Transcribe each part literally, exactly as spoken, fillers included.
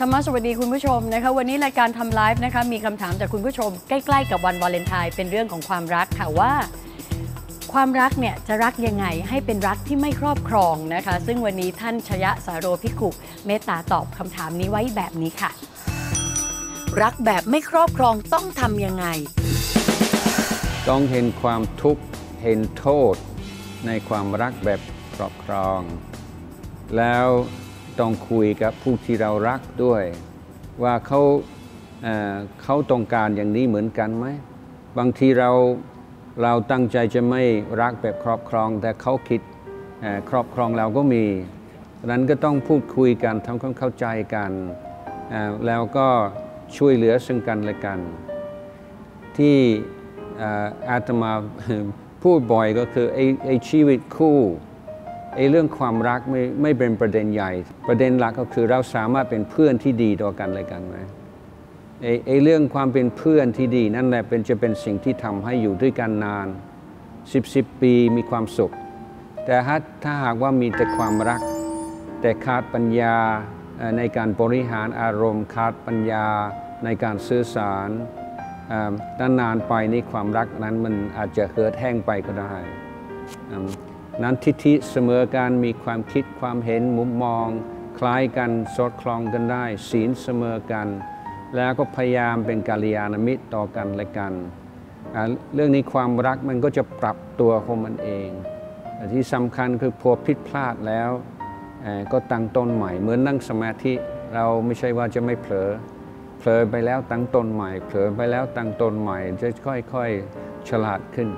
รมะสวัสดีคุณผู้ชมนะคะวันนี้รายการทำไลฟ์นะคะมีคำถามจากคุณผู้ชมใกล้ๆกับวันวาเลนไทน์เป็นเรื่องของความรักค่ะว่าความรักเนี่ยจะรักยังไงให้เป็นรักที่ไม่ครอบครองนะคะซึ่งวันนี้ท่านชยสาโรภิกขุเมตตาตอบคำถามนี้ไว้แบบนี้ค่ะรักแบบไม่ครอบครองต้องทำยังไงต้องเห็นความทุกข์เห็นโทษในความรักแบบครอบครองแล้วต้องคุยกับผู้ที่เรารักด้วยว่าเขาเอ่อเขาต้องการอย่างนี้เหมือนกันไหมบางทีเราเราตั้งใจจะไม่รักแบบครอบครองแต่เขาคิดครอบครองเราก็มีดังนั้นก็ต้องพูดคุยกันทำความเข้าใจกันแล้วก็ช่วยเหลือซึ่งกันและกันที่อาตมาพูดบ่อยก็คือไอ้ไอ้ชีวิตคู่ไอ้เรื่องความรักไม่ไม่เป็นประเด็นใหญ่ประเด็นหลักก็คือเราสามารถเป็นเพื่อนที่ดีต่อกันและกันไหมไอ้ไอ้เรื่องความเป็นเพื่อนที่ดีนั่นแหละเป็นจะเป็นสิ่งที่ทำให้อยู่ด้วยกันนานสิบสิบปีมีความสุขแต่ถ้าถ้าหากว่ามีแต่ความรักแต่ขาดปัญญาในการบริหารอารมณ์ขาดปัญญาในการสื่อสารนานๆไปในความรักนั้นมันอาจจะเหือดแห้งไปก็ได้นั้นทิฏฐิเสมอกันมีความคิดความเห็นมุมมองคล้ายกันสอดคล้องกันได้ศีลเสมอกันแล้วก็พยายามเป็นกัลยาณมิตรต่อกันและกันเรื่องนี้ความรักมันก็จะปรับตัวของมันเองที่สำคัญคือพอผิดพลาดแล้วก็ตั้งต้นใหม่เหมือนนั่งสมาธิเราไม่ใช่ว่าจะไม่เผลอเผลอไปแล้วตั้งต้นใหม่เผลอไปแล้วตั้งต้นใหม่จะค่อยๆฉลาดขึ้น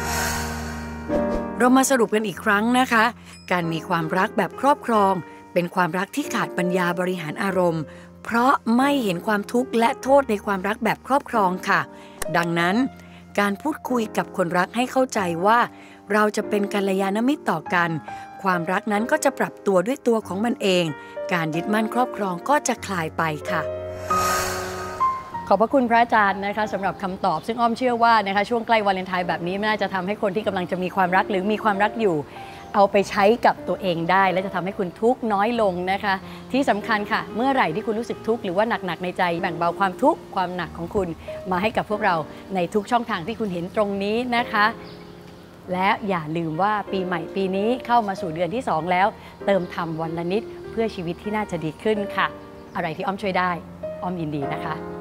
เรามาสรุปกันอีกครั้งนะคะการมีความรักแบบครอบครองเป็นความรักที่ขาดปัญญาบริหารอารมณ์เพราะไม่เห็นความทุกข์และโทษในความรักแบบครอบครองค่ะดังนั้นการพูดคุยกับคนรักให้เข้าใจว่าเราจะเป็นกัลยาณมิตรต่อกันความรักนั้นก็จะปรับตัวด้วยตัวของมันเองการยึดมั่นครอบครองก็จะคลายไปค่ะขอบพระคุณพระอาจารย์นะคะสำหรับคำตอบซึ่งอ้อมเชื่อว่านะคะช่วงใกล้วาเลนไทน์แบบนี้น่าจะทำให้คนที่กำลังจะมีความรักหรือมีความรักอยู่เอาไปใช้กับตัวเองได้และจะทำให้คุณทุกข์น้อยลงนะคะที่สำคัญค่ะเมื่อไหร่ที่คุณรู้สึกทุกข์หรือว่าหนักๆในใจแบ่งเบาความทุกข์ความหนักของคุณมาให้กับพวกเราในทุกช่องทางที่คุณเห็นตรงนี้นะคะและอย่าลืมว่าปีใหม่ปีนี้เข้ามาสู่เดือนที่สองแล้วเติมธรรมวันละนิดเพื่อชีวิตที่น่าจะดีขึ้นค่ะอะไรที่อ้อมช่วยได้อ้อมยินดีนะคะ